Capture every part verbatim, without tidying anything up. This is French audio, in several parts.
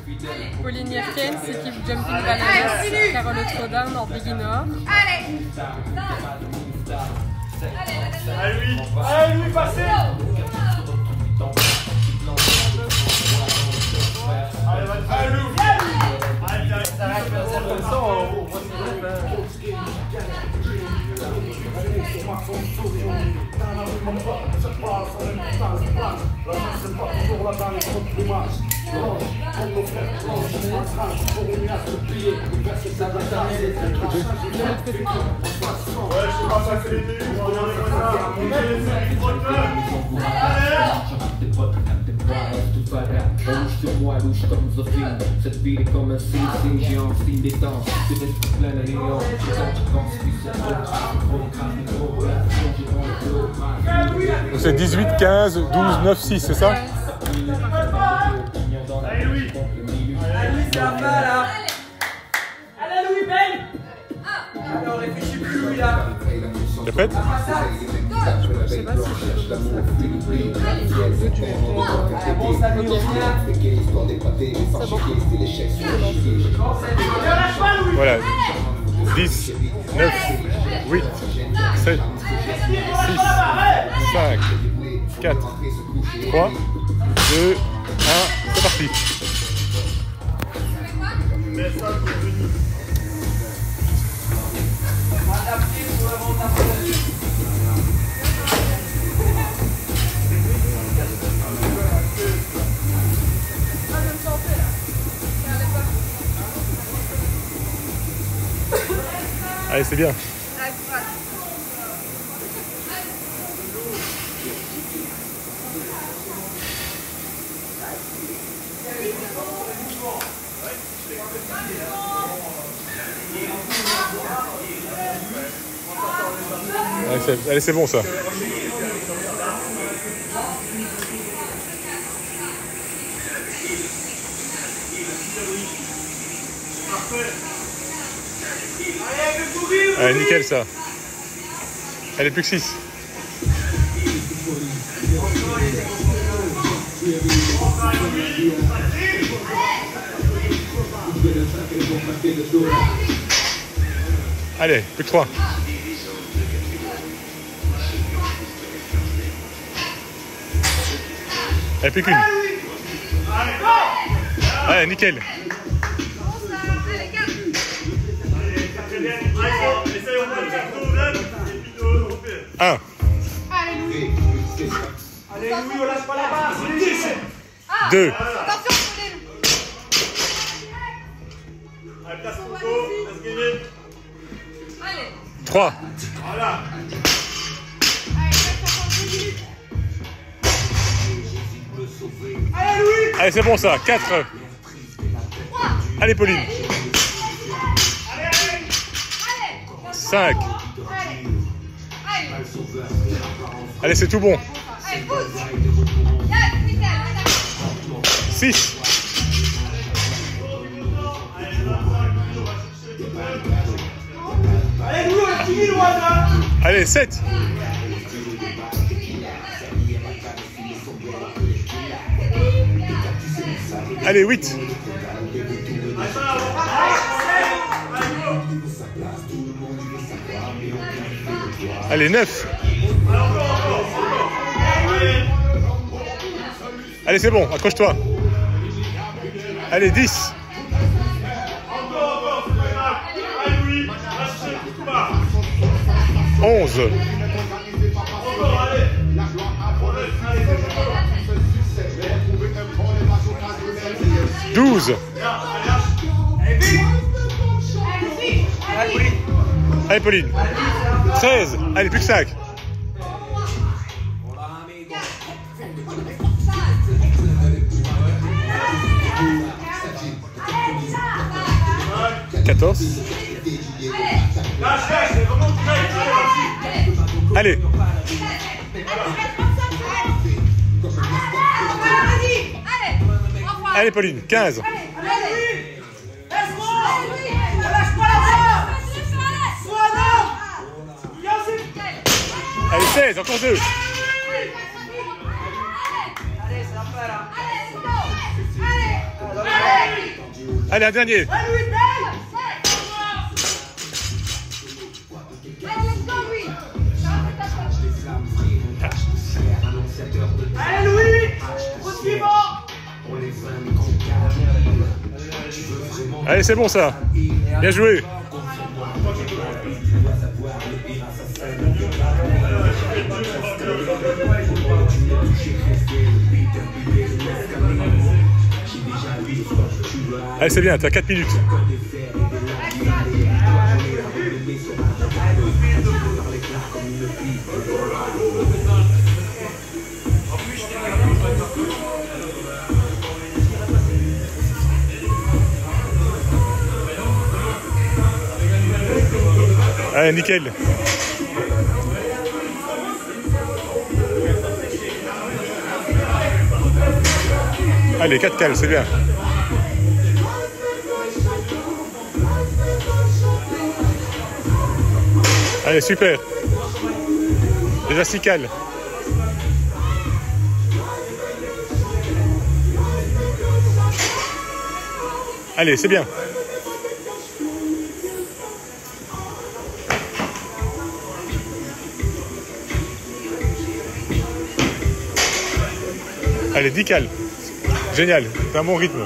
Pauline Yerkens, équipe Jumping Bananas, Carole Trodan en beginner. Allez. Allez lui, allez lui, passez. Allez, allez lui. Allez, ça reste comme ça. Rouge sur moi, rouge comme Zofine. Cette ville est comme un signe, signe géant, signe des temps. C'est des trucs pleins de néant. C'est dix-huit, quinze, douze, neuf, six, c'est ça? Allez Louis. Allez Louis, c'est un pas là. Allez Louis, belle. Alors réfléchis plus Louis là. Répète. Je sais pas si Bon, ça lui Voilà. dix, neuf, huit, sept, six, cinq, quatre, trois, deux, un, c'est parti. Allez, c'est bien. Allez, c'est bon ça. Allez, nickel ça. Allez, plus que six. Allez, plus que trois. Allez, plus qu'une. Allez, nickel. Un. Allez Louis, on lâche pas la barre, c'est dix. Deux. Attention, Pauline. Allez, place Coco, place Guéné. Allez. Trois. Voilà. Allez, reste encore deux minutes. Allez Louis. Allez, c'est bon ça. Quatre. Allez, Pauline. Allez, allez. Cinq. Allez. Allez. Allez, c'est tout bon. Allez, pousse. Yes, nickel. Six. Allez Louis, on a fini le one là. Allez, sept. Allez, huit. Allez, neuf. Allez, c'est bon, accroche-toi. Allez, dix. onze. douze. Allez, Pauline. treize. Allez, plus que cinq. quatorze. Allez. Allez, Pauline. quinze. Allez, seize, encore deux. Allez, c'est la fin là. Allez, allez, allez. Allez, un dernier. Allez, Louis, belle. Allez, let's go, Louis. Allez, Louis. Au suivant. Allez, c'est bon ça. Bien joué. Allez, c'est bien, t'as quatre minutes. Allez, nickel. Allez, quatre cales, c'est bien. Allez, super. Déjà six cales. Allez, c'est bien. Allez, dix cales. Génial, c'est un bon rythme.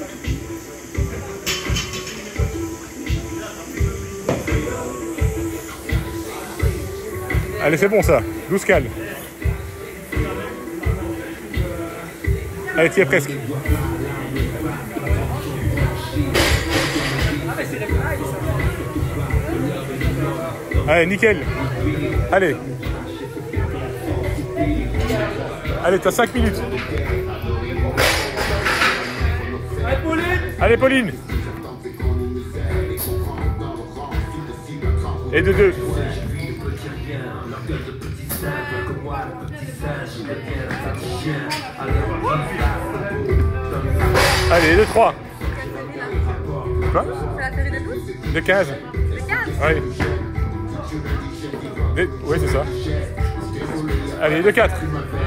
Allez, c'est bon ça. douze cales. Allez, t'y es presque. Allez, nickel. Allez. Allez, t'as cinq minutes. Allez, Pauline. Allez, Pauline. Et de deux. Allez, de trois. Quoi? C'est la série de douze? De quinze. De quinze? Oui. De... Oui, c'est ça. Allez, de quatre.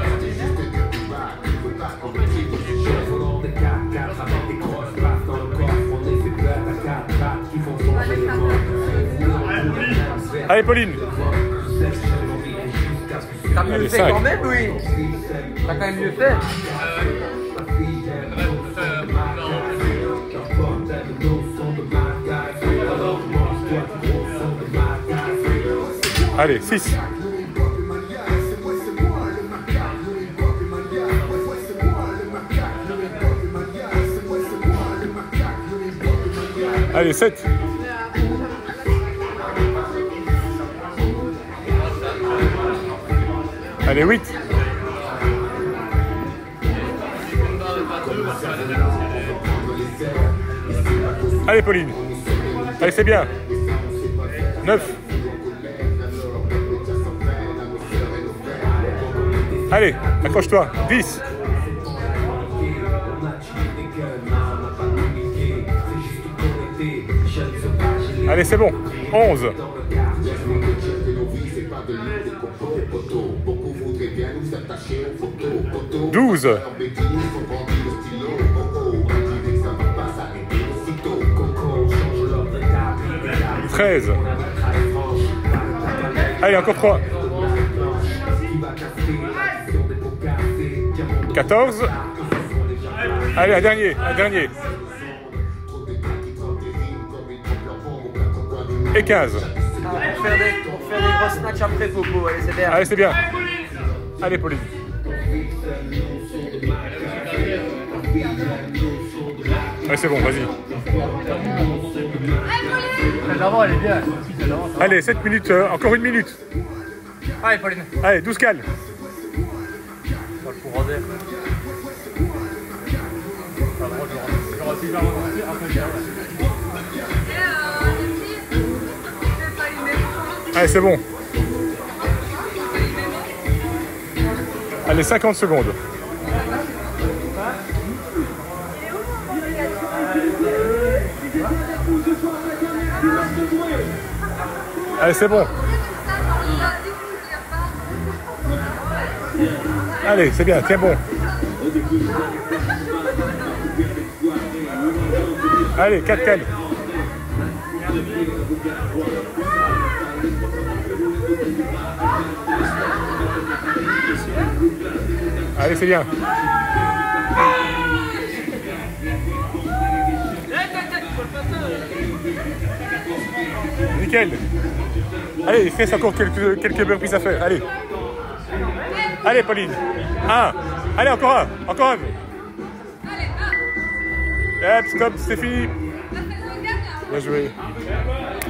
Allez, Pauline. T'as mieux Allez, fait cinq. quand même, Louis. T'as quand même mieux fait. Allez, six. Allez, sept. Allez, huit. Allez, Pauline. Allez, c'est bien. neuf. Allez, accroche-toi. dix. Allez, c'est bon. onze. douze. treize. Allez, encore trois. quatorze. Allez, un dernier, un dernier. Et quinze. Ah, pour, faire des, pour faire des grosses snatchs après, Popo. Allez, c'est bien. Allez, c'est bien. Allez, Pauline. Allez, c'est bon, vas-y. L'avant, elle est bien. Allez, sept minutes, euh, encore une minute. Allez, Pauline. Allez, douze cales. Pas le courant d'air. Allez, c'est bon. Allez, cinquante secondes. Allez, c'est bon. Allez, c'est bien, tiens bon. Allez, quatre cales. Allez, c'est bien. Nickel. Allez, il reste encore quelques, quelques burpees à faire. Allez. Allez, Pauline. Un. Allez, encore un. Encore un. Hop, stop, c'est fini. Bien joué.